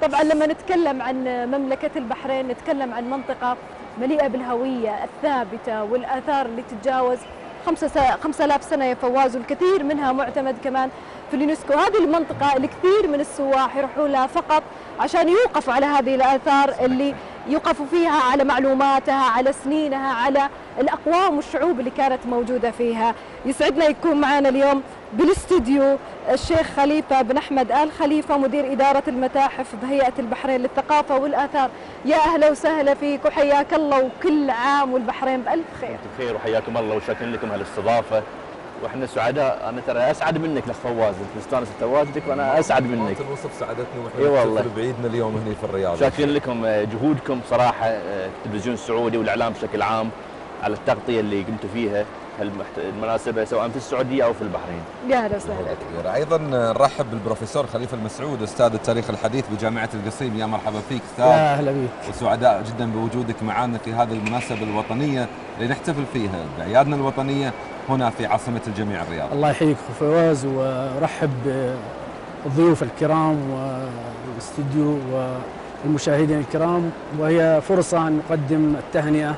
طبعا لما نتكلم عن مملكة البحرين نتكلم عن منطقة مليئة بالهوية الثابتة والآثار اللي تتجاوز 5000 سنة يا فواز، والكثير منها معتمد كمان في اليونسكو. هذه المنطقة الكثير من السواح يروحوا لها فقط عشان يوقفوا على هذه الآثار اللي يوقفوا فيها على معلوماتها، على سنينها، على الأقوام والشعوب اللي كانت موجودة فيها. يسعدنا يكون معنا اليوم بالاستديو الشيخ خليفة بن أحمد آل خليفة، مدير إدارة المتاحف بهيئة البحرين للثقافة والآثار. يا أهلا وسهلا فيك وحياك الله، وكل عام والبحرين بألف خير. بخير وحياكم الله وشاكرين لكم هالاستضافة، واحنا سعداء. انا ترى اسعد منك اخ فواز، انت مستانس بتواجدك وانا اسعد منك. الوصف سعدتني واحنا نحتفل بعيدنا اليوم هنا في الرياض. شاكرين لكم جهودكم صراحة، التلفزيون السعودي والإعلام بشكل عام، على التغطية اللي قمتوا فيها المناسبة سواء في السعودية أو في البحرين. يا أهلا وسهلا. أيضا نرحب بالبروفيسور خليفة المسعود، أستاذ التاريخ الحديث بجامعة القصيم. يا مرحبا فيك أستاذ. يا أهلا بك. وسعداء جدا بوجودك معنا في هذه المناسبة الوطنية اللي نحتفل فيها بأعيادنا الوطنية هنا في عاصمة الجميع الرياض. الله يحييك أخو فواز، ورحب بالضيوف الكرام والاستديو والمشاهدين الكرام، وهي فرصة أن نقدم التهنئة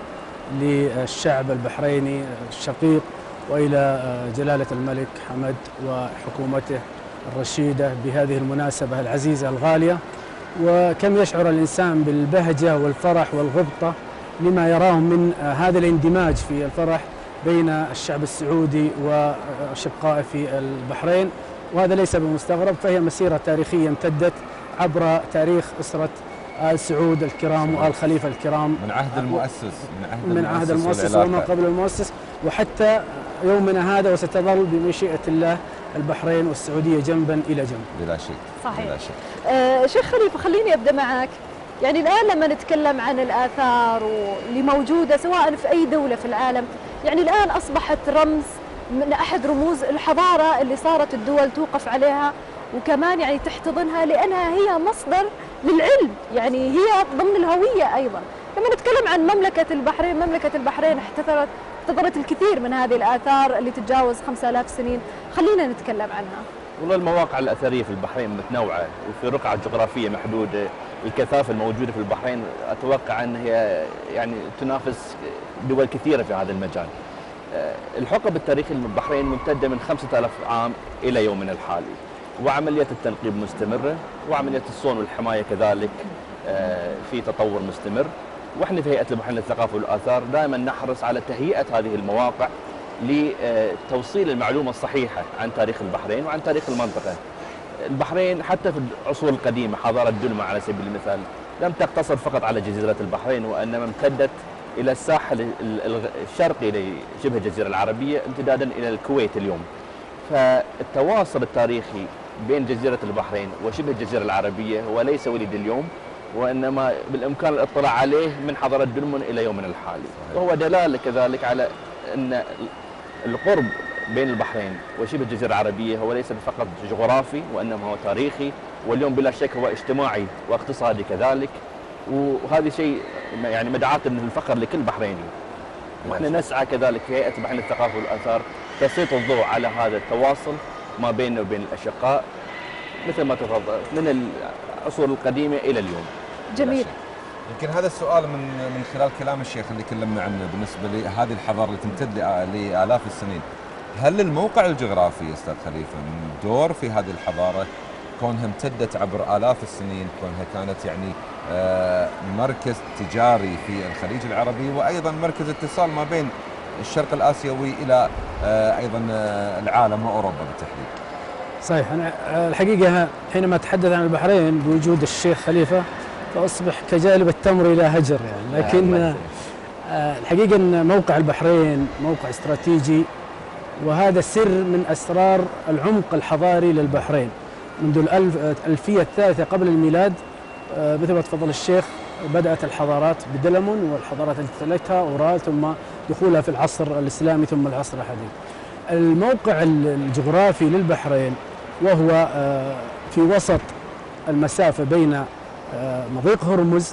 للشعب البحريني الشقيق وإلى جلالة الملك حمد وحكومته الرشيدة بهذه المناسبة العزيزة الغالية. وكم يشعر الإنسان بالبهجة والفرح والغبطة لما يراه من هذا الاندماج في الفرح بين الشعب السعودي وأشقائه في البحرين، وهذا ليس بمستغرب، فهي مسيرة تاريخية امتدت عبر تاريخ أسرة آل سعود الكرام وآل خليفة الكرام من عهد المؤسس من عهد المؤسس وما قبل المؤسس وحتى يومنا هذا، وستظل بمشيئة الله البحرين والسعودية جنبا إلى جنب بلا شك. صحيح. بلا شك. شيخ خليفة، خليني أبدأ معك. يعني الآن لما نتكلم عن الآثار واللي موجودة سواء في أي دولة في العالم، يعني الآن أصبحت رمز من أحد رموز الحضارة اللي صارت الدول توقف عليها وكمان يعني تحتضنها، لأنها هي مصدر للعلم، يعني هي ضمن الهوية أيضا. لما نتكلم عن مملكة البحرين، مملكة البحرين احتضنت الكثير من هذه الآثار اللي تتجاوز 5000 سنين. خلينا نتكلم عنها. والله المواقع الأثرية في البحرين متنوعة وفي رقعة جغرافية محدودة. الكثافة الموجودة في البحرين أتوقع أن هي يعني تنافس دول كثيرة في هذا المجال. الحقب التاريخي للبحرين ممتدة من 5000 عام إلى يومنا الحالي، وعملية التنقيب مستمرة، وعملية الصون والحماية كذلك في تطور مستمر. واحنا في هيئة البحرين للثقافة والآثار دائما نحرص على تهيئة هذه المواقع لتوصيل المعلومة الصحيحة عن تاريخ البحرين وعن تاريخ المنطقة. البحرين حتى في العصور القديمة، حضارة دلمة على سبيل المثال، لم تقتصر فقط على جزيرة البحرين، وإنما امتدت إلى الساحل الشرقي لشبه الجزيرة العربية امتدادا إلى الكويت اليوم. فالتواصل التاريخي بين جزيرة البحرين وشبه الجزيرة العربية هو ليس وليد اليوم، وإنما بالإمكان الاطلاع عليه من حضارة دلمن إلى يومنا الحالي. وهو دلالة كذلك على أن القرب بين البحرين وشبه الجزيرة العربية هو ليس فقط جغرافي، وإنما هو تاريخي، واليوم بلا شك هو اجتماعي واقتصادي كذلك. وهذا شيء يعني مدعاة للفخر لكل بحريني. ونحن نسعى كذلك في هيئة البحرين للثقافة والآثار تسليط الضوء على هذا التواصل ما بيننا وبين الأشقاء مثل ما تفضل من العصور القديمة إلى اليوم. جميل. يمكن هذا السؤال من خلال كلام الشيخ اللي كلمنا عنه بالنسبة لهذه الحضارة اللي تمتد لآلاف السنين، هل الموقع الجغرافي أستاذ خليفة من دور في هذه الحضارة كونها امتدت عبر آلاف السنين، كونها كانت يعني مركز تجاري في الخليج العربي وأيضا مركز اتصال ما بين الشرق الآسيوي إلى أيضا العالم وأوروبا بالتحديد؟ صحيح. أنا الحقيقة حينما أتحدث عن البحرين بوجود الشيخ خليفة فأصبح كجالب التمر إلى هجر يعني، لكن الحقيقة أن موقع البحرين موقع استراتيجي، وهذا سر من أسرار العمق الحضاري للبحرين منذ الألفية الثالثة قبل الميلاد. مثل ما تفضل الشيخ، بدأت الحضارات بدلمن، والحضارات التي تلتها أورال، ثم دخولها في العصر الإسلامي ثم العصر الحديث. الموقع الجغرافي للبحرين وهو في وسط المسافة بين مضيق هرمز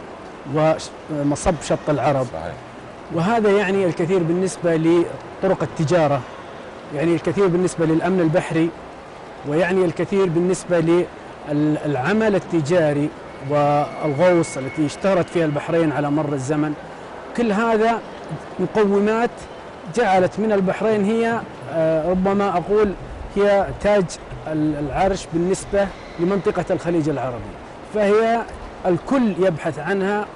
ومصب شط العرب. صحيح. وهذا يعني الكثير بالنسبة لطرق التجارة، يعني الكثير بالنسبة للأمن البحري، ويعني الكثير بالنسبة للعمل التجاري والغوص التي اشتهرت فيها البحرين على مر الزمن. كل هذا مقومات جعلت من البحرين هي ربما أقول هي تاج العرش بالنسبة لمنطقة الخليج العربي، فهي الكل يبحث عنها،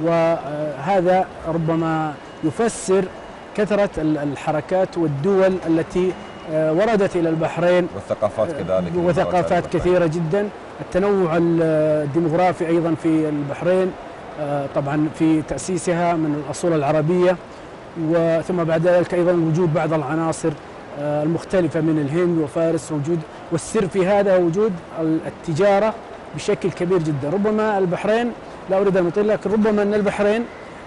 وهذا ربما يفسر كثرة الحركات والدول التي وردت إلى البحرين، والثقافات كذلك، وثقافات كثيرة جدا. التنوع الديمغرافي أيضا في البحرين، طبعا في تأسيسها من الأصول العربية، وثم بعد ذلك أيضا وجود بعض العناصر المختلفة من الهند وفارس وجود، والسر في هذا وجود التجارة بشكل كبير جدا. ربما البحرين، لا أريد أن أطيل، لكن ربما أن البحرين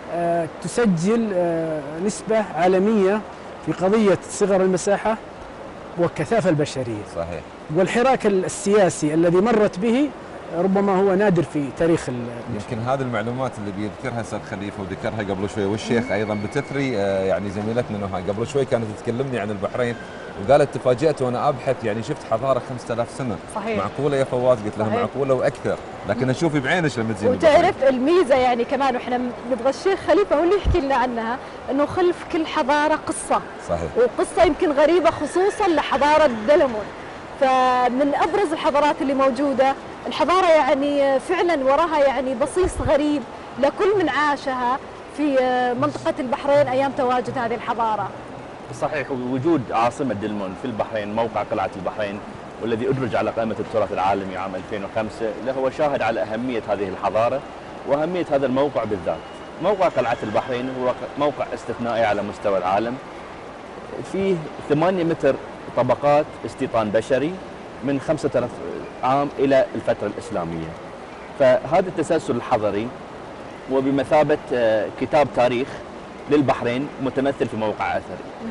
تسجل نسبة عالمية في قضية صغر المساحة والكثافة البشرية. صحيح. والحراك السياسي الذي مرت به ربما هو نادر في تاريخ يمكن هذه المعلومات اللي بيذكرها استاذ خليفه وذكرها قبل شوي والشيخ ايضا بتثري يعني زميلتنا نهى قبل شوي كانت تكلمني عن البحرين وقالت تفاجأت وانا ابحث، يعني شفت حضاره 5000 سنه. صحيح. معقوله يا فواز؟ قلت لها معقوله واكثر، لكن اشوفي بعينك لما تزين. وتعرف الميزه يعني كمان، واحنا نبغى الشيخ خليفه هو اللي يحكي لنا عنها، انه خلف كل حضاره قصه. صحيح. وقصه يمكن غريبه خصوصا لحضاره دلمون. فمن ابرز الحضارات اللي موجوده، الحضاره يعني فعلا وراها يعني بصيص غريب لكل من عاشها في منطقه البحرين ايام تواجد هذه الحضاره. صحيح. وجود عاصمة دلمون في البحرين، موقع قلعة البحرين، والذي أدرج على قائمة التراث العالمي عام 2005، هو شاهد على أهمية هذه الحضارة وأهمية هذا الموقع بالذات. موقع قلعة البحرين هو موقع استثنائي على مستوى العالم، فيه 8 متر طبقات استيطان بشري من 5000 عام إلى الفترة الإسلامية. فهذا التسلسل الحضري وبمثابة كتاب تاريخ للبحرين متمثل في موقع أثري،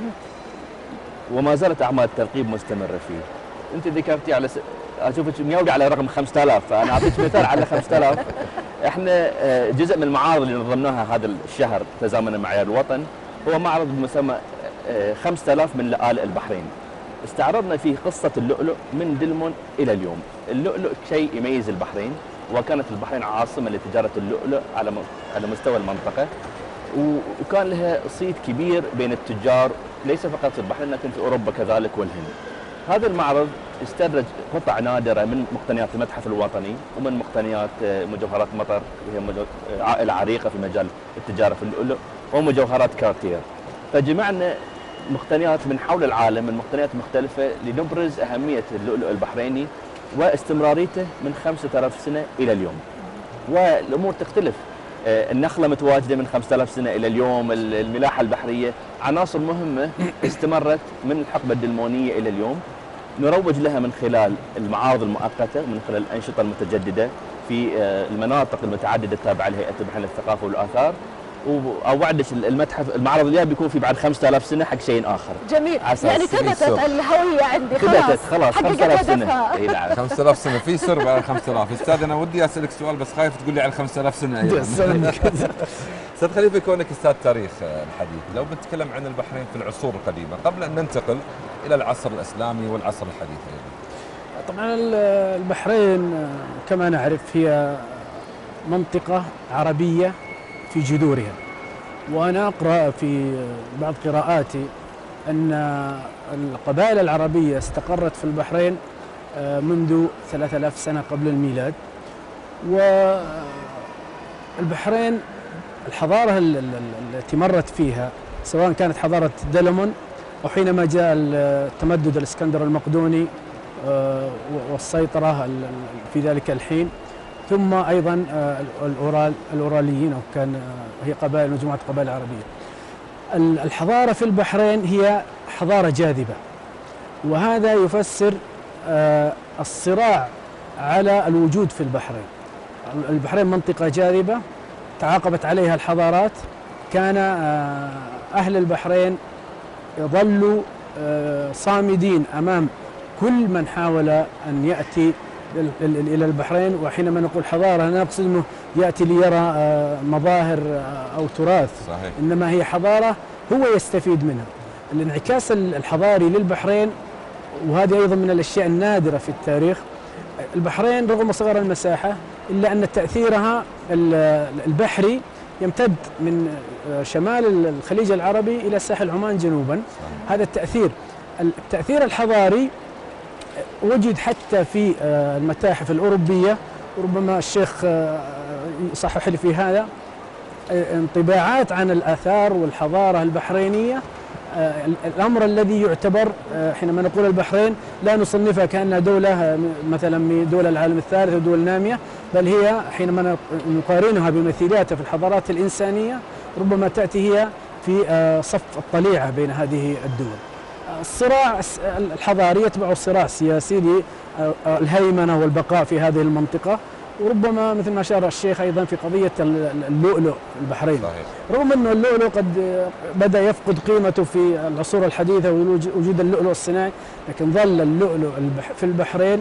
وما زالت أعمال الترقيب مستمرة فيه. أنت ذكرتي على أشوفك مجاوبة على رقم 5000، فأنا أعطيك مثال على 5000. إحنا جزء من المعارض اللي نظمناها هذا الشهر تزامنا مع عياد الوطن هو معرض مسمى 5000 من لآلئ البحرين. استعرضنا فيه قصة اللؤلؤ من دلمون إلى اليوم. اللؤلؤ شيء يميز البحرين، وكانت البحرين عاصمة لتجارة اللؤلؤ على مستوى المنطقة، وكان لها صيت كبير بين التجار ليس فقط في البحرين لكن في أوروبا كذلك والهند. هذا المعرض استدرج قطع نادرة من مقتنيات المتحف الوطني ومن مقتنيات مجوهرات مطر، وهي عائلة عريقة في مجال التجارة في اللؤلؤ، ومجوهرات كارتير. فجمعنا مقتنيات من حول العالم، من مقتنيات مختلفة، لنبرز أهمية اللؤلؤ البحريني واستمراريته من 5000 سنة إلى اليوم. والأمور تختلف، النخلة متواجدة من 5000 سنة إلى اليوم، الملاحة البحرية، عناصر مهمة استمرت من الحقبة الدلمونية إلى اليوم، نروج لها من خلال المعارض المؤقتة، من خلال الأنشطة المتجددة في المناطق المتعددة التابعة لهيئة البحرين للثقافة والآثار. وأوعدك المتحف المعرض الجاي بيكون في بعد 5000 سنة حق شيء آخر. جميل، يعني ثبتت الهوية عندي خلاص. خلاص 5000 سنة. 5000 سنة في سر بعد 5000. أستاذ أنا ودي أسألك سؤال بس خايف تقول لي على 5000 سنة أيضا. أستاذ خليفة، كونك أستاذ تاريخ الحديث، لو بنتكلم عن البحرين في العصور القديمة قبل أن ننتقل إلى العصر الإسلامي والعصر الحديث أيضا. طبعا البحرين كما نعرف هي منطقة عربية في جذورها، وأنا أقرأ في بعض قراءاتي أن القبائل العربية استقرت في البحرين منذ 3000 سنة قبل الميلاد. والبحرين الحضارة التي مرت فيها سواء كانت حضارة دلمون أو حينما جاء التمدد الإسكندر المقدوني والسيطرة في ذلك الحين، ثم أيضا الأوراليين، أو كان هي قبائل مجموعة قبائل عربية. الحضارة في البحرين هي حضارة جاذبة، وهذا يفسر الصراع على الوجود في البحرين. البحرين منطقة جاذبة تعاقبت عليها الحضارات، كان أهل البحرين يظلوا صامدين أمام كل من حاول أن يأتي إلى البحرين. وحينما نقول حضارة لا نقصد أنه يأتي ليرى مظاهر أو تراث، صحيح. إنما هي حضارة هو يستفيد منها. الانعكاس الحضاري للبحرين، وهذه أيضا من الأشياء النادرة في التاريخ، البحرين رغم صغر المساحة إلا أن تأثيرها البحري يمتد من شمال الخليج العربي إلى ساحل عمان جنوبا. هذا التأثير الحضاري وجد حتى في المتاحف الأوروبية، وربما الشيخ يصحح لي في هذا، انطباعات عن الآثار والحضارة البحرينية. الأمر الذي يعتبر حينما نقول البحرين لا نصنفها كأنها دولة مثلا من دول العالم الثالث ودول نامية، بل هي حينما نقارنها بمثيلاتها في الحضارات الإنسانية ربما تأتي هي في صف الطليعة بين هذه الدول. الصراع الحضاري يتبع الصراع السياسي للهيمنة والبقاء في هذه المنطقة، وربما مثل ما أشار الشيخ أيضا في قضية اللؤلؤ في البحرين. رغم أن اللؤلؤ قد بدأ يفقد قيمته في العصور الحديثة ووجود اللؤلؤ الصناعي، لكن ظل اللؤلؤ في البحرين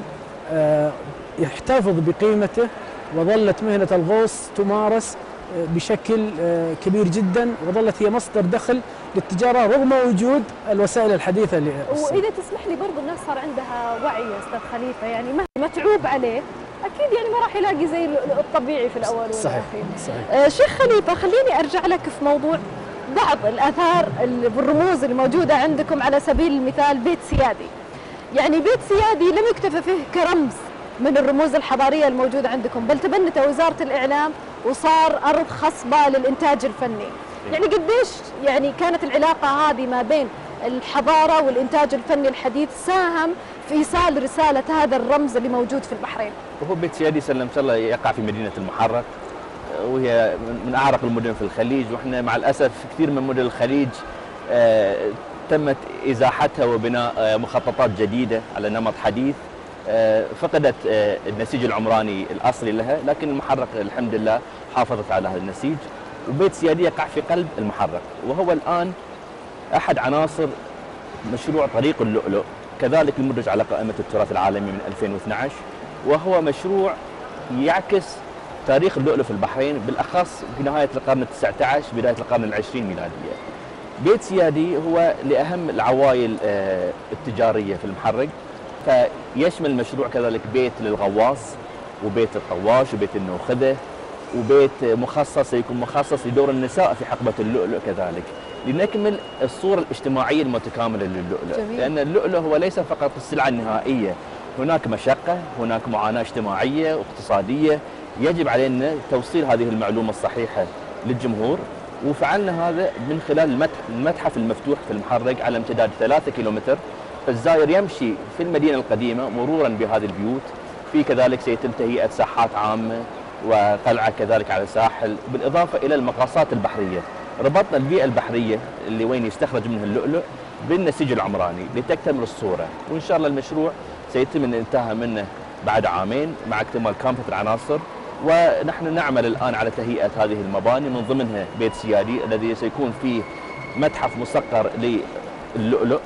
يحتفظ بقيمته، وظلت مهنة الغوص تمارس بشكل كبير جدا، وظلت هي مصدر دخل للتجارة رغم وجود الوسائل الحديثة. وإذا تسمح لي برضو الناس صار عندها وعي يا أستاذ خليفة، يعني متعوب عليه أكيد يعني ما راح يلاقي زي الطبيعي في الأول والأخير. صحيح. شيخ خليفة، خليني أرجع لك في موضوع بعض الآثار والرموز اللي موجودة عندكم. على سبيل المثال بيت سيادي، يعني بيت سيادي لم يكتفى فيه كرمز من الرموز الحضارية الموجودة عندكم، بل تبنته وزارة الإعلام وصار أرض خصبة للإنتاج الفني. يعني قديش يعني كانت العلاقة هذه ما بين الحضارة والإنتاج الفني الحديث ساهم في إيصال رسالة هذا الرمز اللي موجود في البحرين؟ وهو بيت سيادي سلمت الله يقع في مدينة المحرق، وهي من أعرق المدن في الخليج، وإحنا مع الأسف كثير من مدن الخليج تمت إزاحتها وبناء مخططات جديدة على نمط حديث، فقدت النسيج العمراني الأصلي لها، لكن المحرق الحمد لله حافظت على هذا النسيج. وبيت سيادي يقع في قلب المحرق، وهو الآن أحد عناصر مشروع طريق اللؤلؤ، كذلك المدرج على قائمة التراث العالمي من 2012، وهو مشروع يعكس تاريخ اللؤلؤ في البحرين بالأخص في نهاية القرن ال19 بداية القرن ال20 ميلادية. بيت سيادي هو لأهم العوائل التجارية في المحرق، فيشمل المشروع كذلك بيت للغواص وبيت الطواش وبيت النوخذة وبيت مخصص يكون مخصص لدور النساء في حقبة اللؤلؤ كذلك، لنكمل الصورة الاجتماعية المتكاملة للؤلؤ. جميل. لأن اللؤلؤ هو ليس فقط السلعة النهائية، هناك مشقة، هناك معاناة اجتماعية واقتصادية، يجب علينا توصيل هذه المعلومة الصحيحة للجمهور، وفعلنا هذا من خلال المتحف المفتوح في المحرق على امتداد 3 كيلومتر، فالزائر يمشي في المدينة القديمة مرورا بهذه البيوت. في كذلك سيتم تهيئة ساحات عامة وقلعة كذلك على الساحل، بالإضافة إلى المقاصات البحرية. ربطنا البيئة البحرية اللي وين يستخرج منها اللؤلؤ بالنسيج العمراني لتكتمل الصورة، وإن شاء الله المشروع سيتم الانتهاء منه بعد عامين مع اكتمال كافة العناصر. ونحن نعمل الآن على تهيئة هذه المباني، من ضمنها بيت سيادي الذي سيكون فيه متحف مصقر للؤلؤ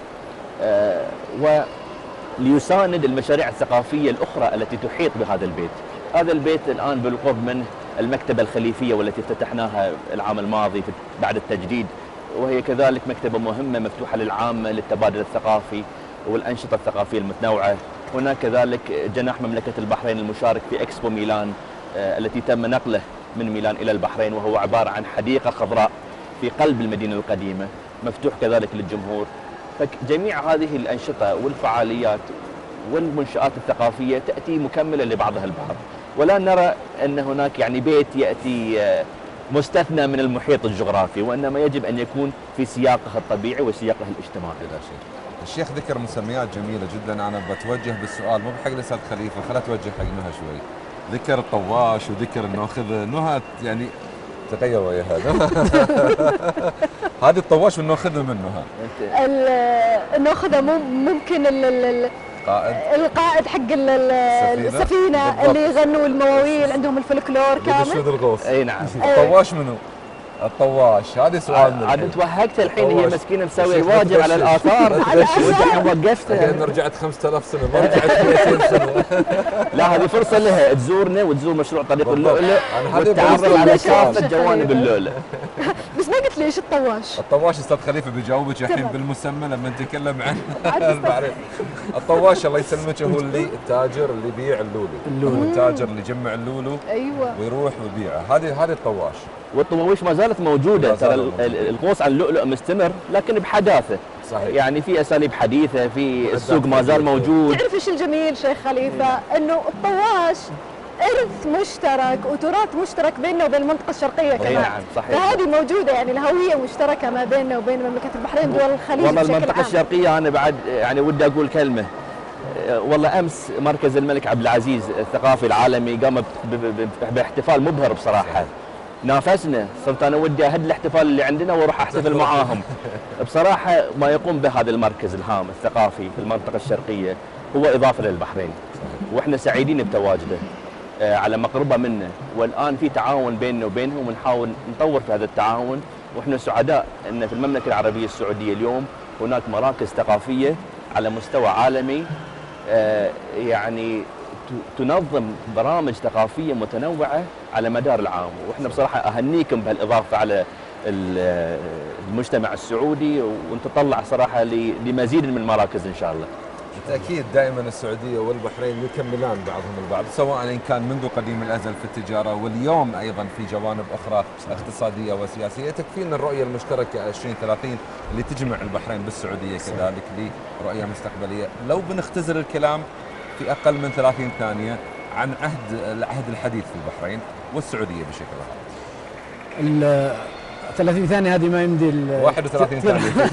وليساند المشاريع الثقافية الأخرى التي تحيط بهذا البيت. هذا البيت الآن بالقرب من المكتبة الخليفية والتي افتتحناها العام الماضي بعد التجديد، وهي كذلك مكتبة مهمة مفتوحة للعامة للتبادل الثقافي والأنشطة الثقافية المتنوعة. هناك كذلك جناح مملكة البحرين المشارك في إكسبو ميلان التي تم نقله من ميلان إلى البحرين، وهو عبارة عن حديقة خضراء في قلب المدينة القديمة مفتوح كذلك للجمهور. فجميع هذه الأنشطة والفعاليات والمنشآت الثقافية تأتي مكملة لبعضها البعض، ولا نرى أن هناك يعني بيت يأتي مستثنى من المحيط الجغرافي، وإنما يجب أن يكون في سياقه الطبيعي وسياقه الاجتماعي. لا شيء. الشيخ ذكر مسميات جميلة جدا، أنا بتوجه بالسؤال مو بحق الأستاذ خليفة، خلها توجه حق نهى شوي. ذكر الطواش وذكر النوخذة، نهى يعني تغير ويا هذا. هذه الطواش والنوخذة من نهى. النوخذة ممكن القائد حق السفينة اللي يغنوا المواويل، عندهم الفلكلور كامل. الغوص. اي نعم. الطواش منو؟ الطواش هذه سؤال. عاد توهقت الحين، هي مسكينه مسويه واجب على الاثار والحين وقفتها. انا رجعت 5000 سنه ما رجعت 200 سنه. لا هذه فرصه لها تزورنا وتزور مشروع طريق اللؤلؤ والتعرف على كافه جوانب اللؤلؤ. بس ما قلت لي ايش الطواش؟ الطواش استاذ خليفه بيجاوبك الحين تمام. بالمسمى لما نتكلم عن عاد البحرين. الطواش الله يسلمك هو اللي التاجر اللي يبيع اللولو، هو التاجر اللي يجمع اللولو ايوه ويروح ويبيعه، هذه الطواش. والطواويش ما زالت موجوده، ما ترى زالت موجودة. الغوص على اللؤلؤ مستمر لكن بحداثه. صحيح. يعني في اساليب حديثه، في السوق ما زال موجود. تعرف ايش الجميل شيخ خليفه؟ انه الطواش ارث مشترك وتراث مشترك بيننا وبين المنطقه الشرقيه كمان. نعم صحيح. فهذه موجوده، يعني الهويه مشتركه ما بيننا وبين مملكه البحرين دول الخليج والله بشكل المنطقه عام. الشرقيه انا بعد يعني ودي اقول كلمه. والله امس مركز الملك عبد العزيز الثقافي العالمي قام باحتفال مبهر بصراحه. نافسنا، صرت انا ودي اهد الاحتفال اللي عندنا واروح احتفل معاهم. بصراحه ما يقوم به هذا المركز الهام الثقافي في المنطقه الشرقيه هو اضافه للبحرين، واحنا سعيدين بتواجده على مقربه منه، والان في تعاون بيننا وبينهم ونحاول نطور في هذا التعاون، واحنا سعداء ان في المملكه العربيه السعوديه اليوم هناك مراكز ثقافيه على مستوى عالمي يعني تنظم برامج ثقافيه متنوعه على مدار العام، واحنا بصراحه اهنيكم بهالاضافه على المجتمع السعودي، ونتطلع صراحه لمزيد من المراكز ان شاء الله. بالتاكيد دائما السعوديه والبحرين يكملان بعضهم البعض، سواء ان كان منذ قديم الازل في التجاره واليوم ايضا في جوانب اخرى اقتصاديه وسياسيه. تكفينا الرؤيه المشتركه 2030 اللي تجمع البحرين بالسعوديه كذلك لرؤيه مستقبليه. لو بنختزل الكلام في اقل من 30 ثانيه عن العهد الحديث في البحرين والسعوديه بشكل عام. 30 ثانيه هذه ما يمدي 31 ثانيه.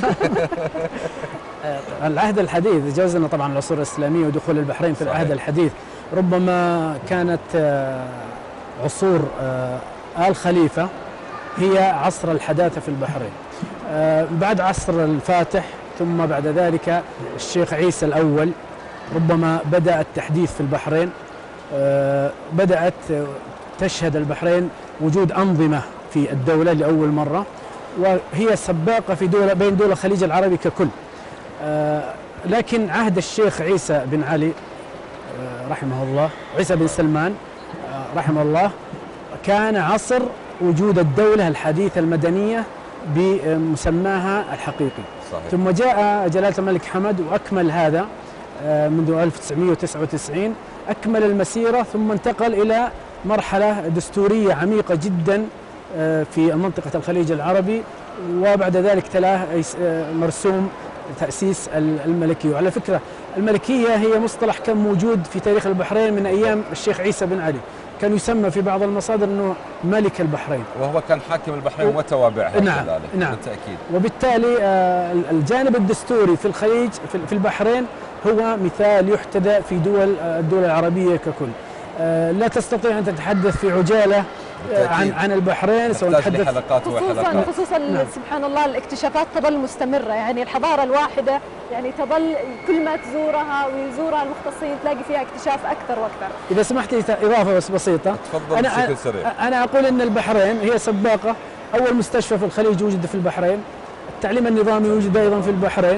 العهد الحديث جوزنا طبعا العصور الاسلاميه ودخول البحرين في العهد الحديث، ربما كانت عصور آل خليفه هي عصر الحداثه في البحرين. بعد عصر الفاتح ثم بعد ذلك الشيخ عيسى الاول ربما بدأ التحديث في البحرين. بدأت تشهد البحرين وجود أنظمة في الدولة لأول مرة، وهي سباقة في بين دول الخليج العربي ككل. لكن عهد الشيخ عيسى بن علي رحمه الله، عيسى بن سلمان رحمه الله، كان عصر وجود الدولة الحديثة المدنية بمسماها الحقيقي. صحيح. ثم جاء جلالة الملك حمد وأكمل هذا منذ 1999، أكمل المسيرة ثم انتقل إلى مرحلة دستورية عميقة جدا في منطقة الخليج العربي، وبعد ذلك تلاه مرسوم تأسيس الملكية. وعلى فكرة الملكية هي مصطلح كان موجود في تاريخ البحرين من أيام الشيخ عيسى بن علي، كان يسمى في بعض المصادر أنه ملك البحرين، وهو كان حاكم البحرين وتوابعها. نعم كذلك. نعم بالتأكيد. وبالتالي الجانب الدستوري في الخليج في البحرين هو مثال يحتذى في الدول العربية ككل. لا تستطيع أن تتحدث في عجالة عن البحرين، سواء تحدث حلقات وحلقات. خصوصا نعم. سبحان الله الاكتشافات تظل مستمرة، يعني الحضارة الواحدة يعني تظل كل ما تزورها ويزورها المختصين تلاقي فيها اكتشاف أكثر وأكثر. إذا سمحت لي إضافة بس بسيطة. تفضل بشكل سريع. أنا أقول أن البحرين هي سباقة، أول مستشفى في الخليج وجد في البحرين، التعليم النظامي وجد أيضا في البحرين،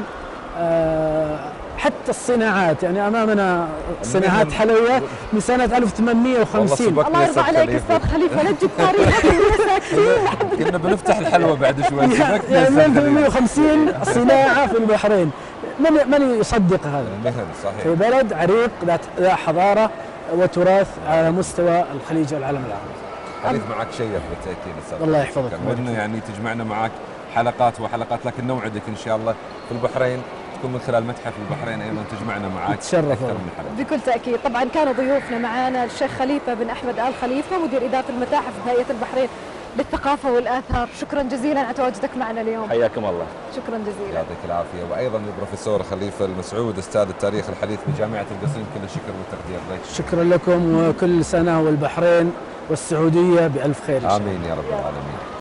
حتى الصناعات، يعني امامنا صناعات حلويه من سنه 1850. الله يرضى عليك استاذ خليفه، لا تجيب تاريخ كنا بنفتح الحلوه بعد شوي. يعني من 1850 صناعه في البحرين، من يصدق هذا؟ صحيح. في بلد عريق ذات حضاره وتراث على مستوى الخليج والعالم العربي. حديث معك شيق بالتاكيد استاذ. الله يحفظك. ودنا يعني تجمعنا معك حلقات وحلقات، لكن نوعدك ان شاء الله في البحرين تكون من خلال متحف البحرين ايضا تجمعنا معك. تشرف بكل تاكيد. طبعا كانوا ضيوفنا معنا الشيخ خليفه بن احمد ال خليفه مدير اداره المتاحف بهيئه البحرين للثقافه والاثار. شكرا جزيلا على تواجدك معنا اليوم. حياكم الله. شكرا جزيلا. يعطيك العافيه. وايضا البروفيسور خليفه المسعود استاذ التاريخ الحديث بجامعه القصيم، كل الشكر والتقدير لك. شكرا لكم، وكل سنه والبحرين والسعوديه بالف خير. امين يا رب العالمين.